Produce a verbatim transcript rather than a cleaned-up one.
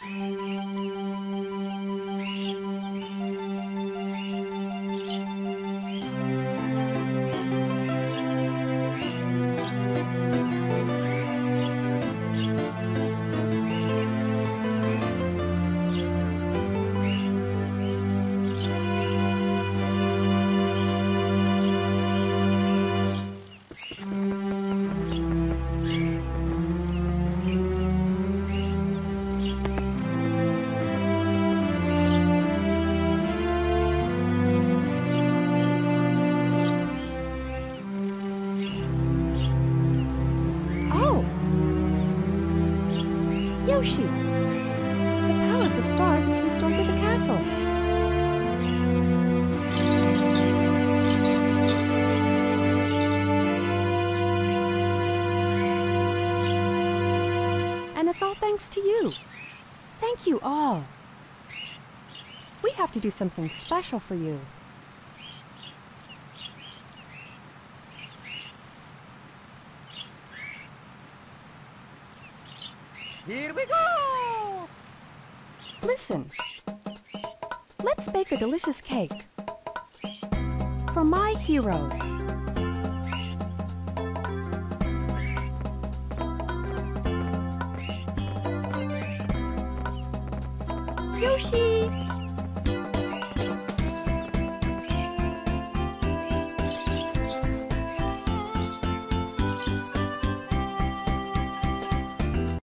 Yoshi! The power of the stars is restored to the castle. And it's all thanks to you. Thank you all. We have to do something special for you. Here we go! Listen. Let's bake a delicious cake. For my heroes. Yoshi!